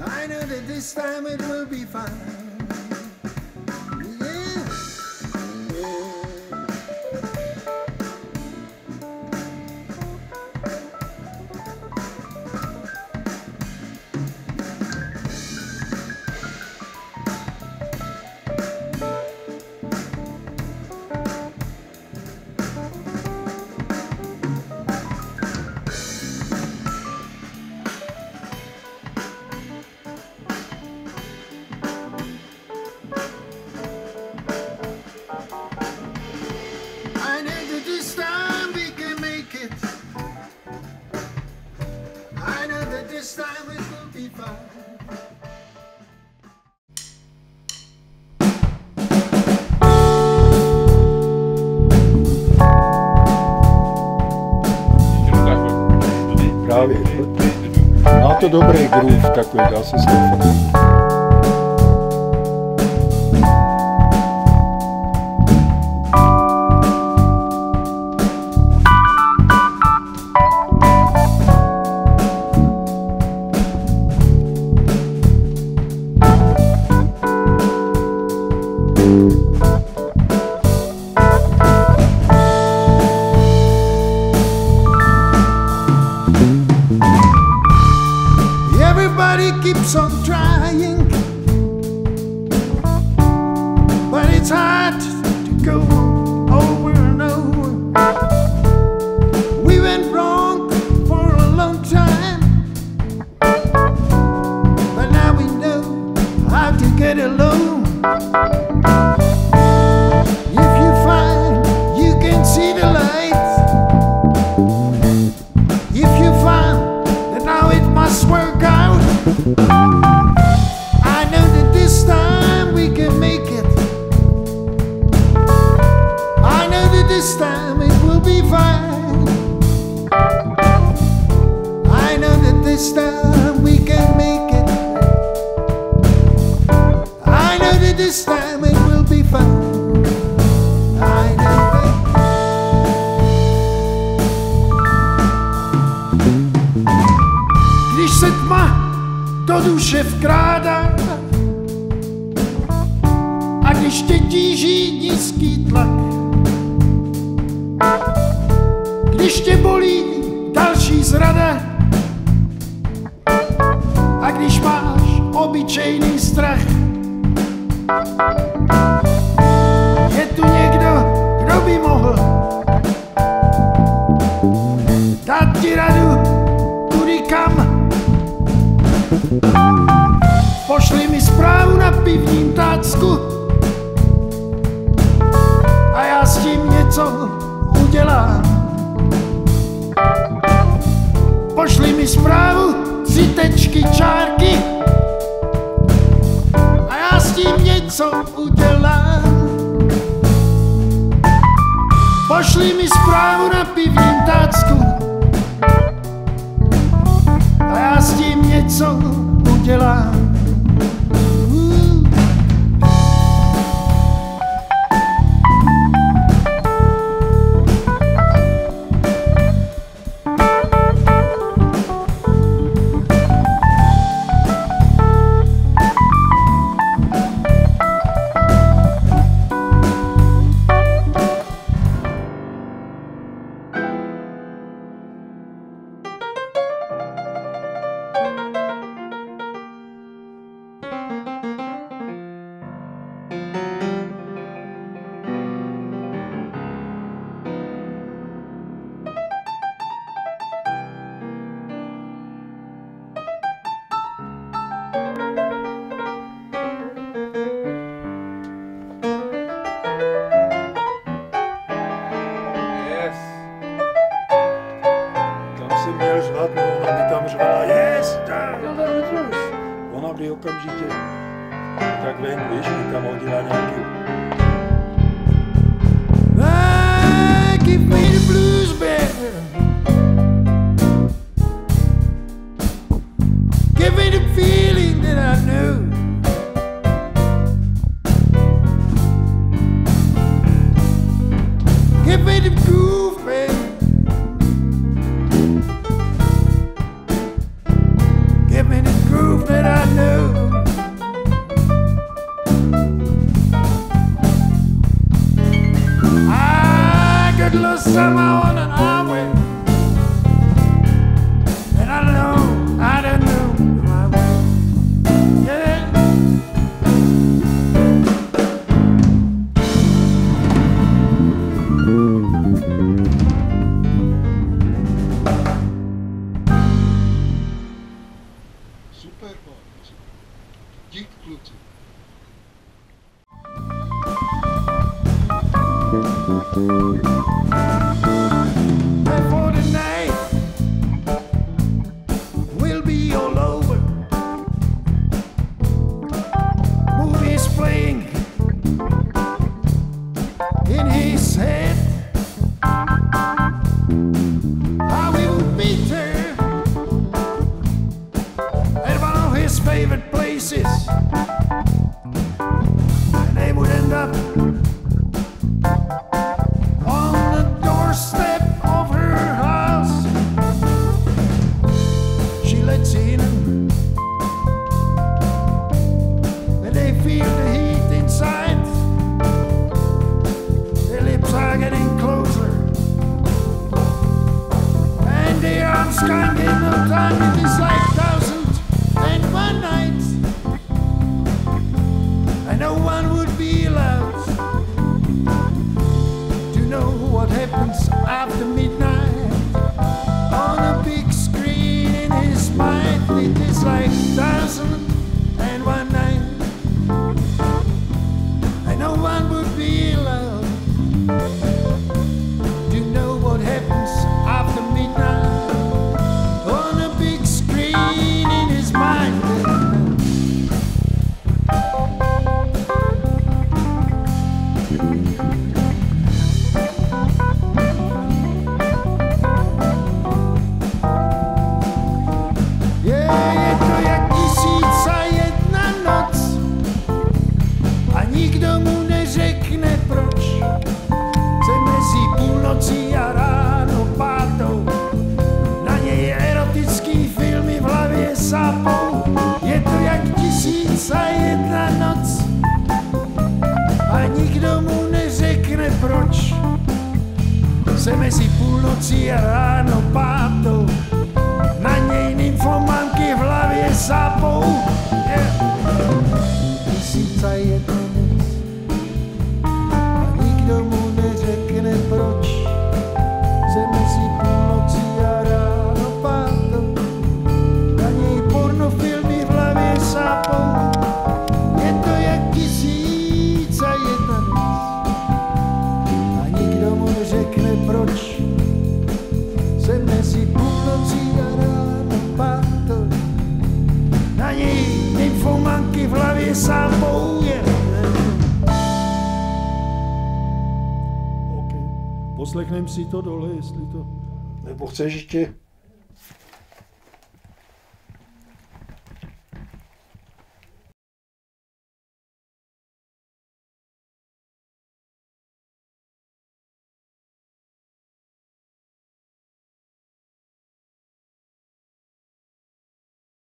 I know that this time it will be fine. Yeah. This time it will be fine. Právě. Má to dobrý groove takový, dá se slyšet. Everybody keeps on trying, but it's hard to go over and over. We went wrong for a long time, but now we know how to get along. If you find you can see the light, if you find that now it must work out, I know that this time we can make it. I know that this time it will be fine. I know that this time we can make it. I know that this time it will be fine. I know that. Když se tma do duše vkrádá a když tě tíží nízký tlak, když tě bolí další zrada a když máš obyčejný strach, je tu někdo, kdo by mohl dát ti radu, kudy kam. Pošli mi zprávu na pivním tácku a já s tím něco udělám. Pošli mi zprávu, 3 tečky, čárky a já s tím něco udělám. Pošli mi zprávu na pivním tácku a já s tím něco udělám. Ona by okamžitě tak ven, víš, by tam hodila nějaký. Give me the blues, baby. Give me the feeling that I know. Give me the groove, baby. Give me the groove that I know. Dík, kluci. Before the night will be all over, movies playing in his head. I will meet her at one of his favorite places, and they would end up on the doorstep of her house. She lets in, and they feel the heat inside. Their lips are getting closer, and their arms can't get no time. It is like 1,001 nights, and no one would be allowed to know what happens after midnight on a big screen in his mind. It is like 1,001 nights, and no one would be allowed to know what happens after midnight on a big screen in his mind. Je to jak 1001 noc a nikdo mu neřekne proč. Se mezi půlnocí a ráno pátou na něj erotický filmy v hlavě sápou. Je to jak 1001 noc a nikdo mu neřekne proč. Se mezi půlnocí a ráno pátou na něj nymfomanky v hlavě sápou. Yeah. 1001 noc a nikdo mu neřekne proč. Se mezi půlnocí a ráno pátou na něj pornofilmy v hlavě sápou. Je to jak 1001 noc a nikdo mu neřekne proč. Se mezi půlnocí a ráno pátou na něj nymfomanky v hlavě sápou. OK. Poslechneme si to dole, jestli to... Nebo chceš ještě